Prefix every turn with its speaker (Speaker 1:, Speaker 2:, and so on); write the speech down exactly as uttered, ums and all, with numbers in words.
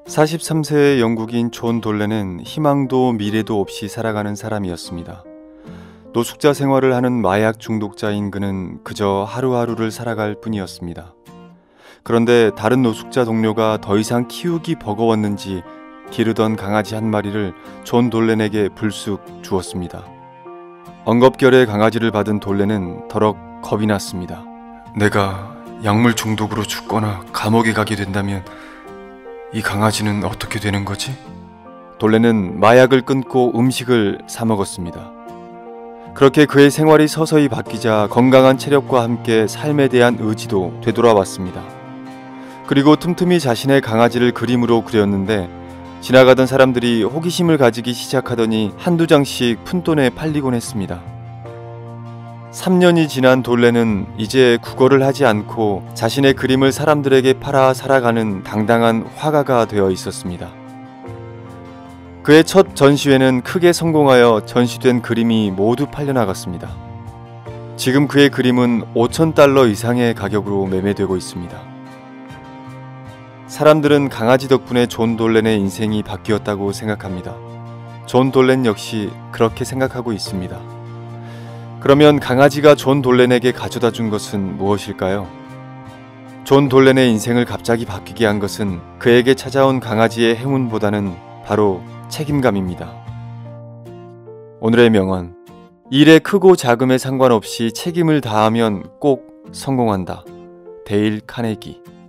Speaker 1: 사십삼 세의 영국인 존 돌렌은 희망도 미래도 없이 살아가는 사람이었습니다. 노숙자 생활을 하는 마약 중독자인 그는 그저 하루하루를 살아갈 뿐이었습니다. 그런데 다른 노숙자 동료가 더 이상 키우기 버거웠는지 기르던 강아지 한 마리를 존 돌렌에게 불쑥 주었습니다. 엉겁결에 강아지를 받은 돌렌은 더럭 겁이 났습니다. 내가 약물 중독으로 죽거나 감옥에 가게 된다면 이 강아지는 어떻게 되는 거지? 돌렌은 마약을 끊고 음식을 사 먹었습니다. 그렇게 그의 생활이 서서히 바뀌자 건강한 체력과 함께 삶에 대한 의지도 되돌아왔습니다. 그리고 틈틈이 자신의 강아지를 그림으로 그렸는데 지나가던 사람들이 호기심을 가지기 시작하더니 한두 장씩 푼돈에 팔리곤 했습니다. 삼 년이 지난 돌렌은 이제 구걸을 하지 않고 자신의 그림을 사람들에게 팔아 살아가는 당당한 화가가 되어 있었습니다. 그의 첫 전시회는 크게 성공하여 전시된 그림이 모두 팔려나갔습니다. 지금 그의 그림은 오천 달러 이상의 가격으로 매매되고 있습니다. 사람들은 강아지 덕분에 존 돌렌의 인생이 바뀌었다고 생각합니다. 존 돌렌 역시 그렇게 생각하고 있습니다. 그러면 강아지가 존 돌렌에게 가져다 준 것은 무엇일까요? 존 돌렌의 인생을 갑자기 바뀌게 한 것은 그에게 찾아온 강아지의 행운보다는 바로 책임감입니다. 오늘의 명언: 일의 크고 작음에 상관없이 책임을 다하면 꼭 성공한다. 데일 카네기.